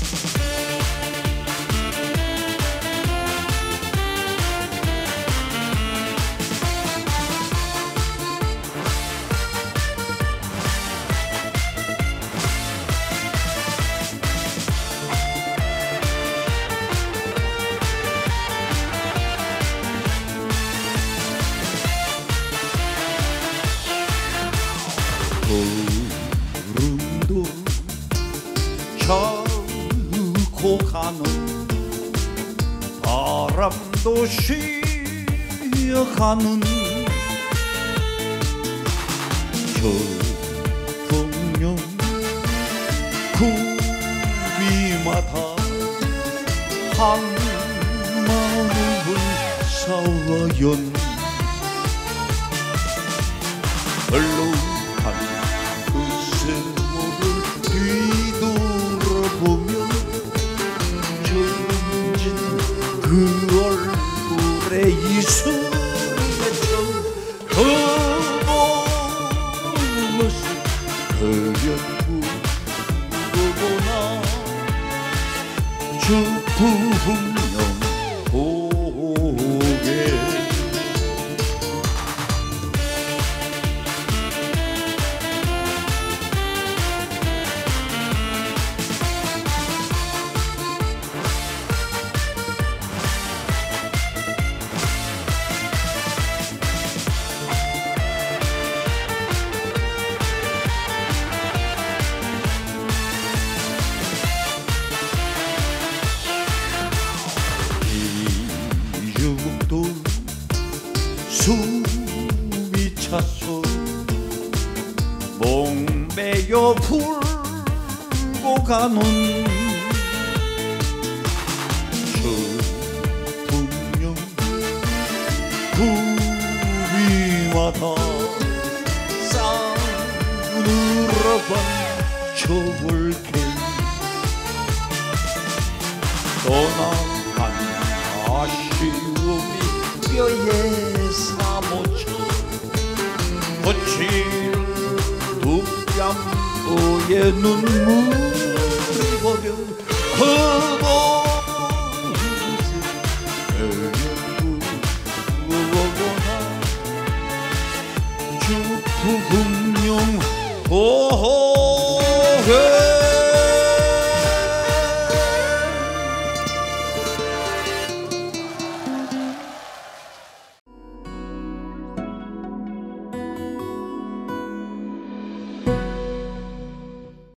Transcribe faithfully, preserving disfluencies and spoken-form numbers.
구름도 켜고 가는 바람도 쉬어가는 저통령 구비마다 한 마음을 쌓아연 얼룩한 그 세월을 뒤돌아보면 전진 그 얼굴에 이승했던 그 모습 그려보거나 주풍령 보게 이죽도 숨이 차서 목매여 불고 가는 저풍령 구비마다 싸늘어간 저울개 떠나간 아쉬움이 뼈에 사무쳐 거친 두뺨도에 눈물이 버려 그 모습 그려보거나 주풍령 보게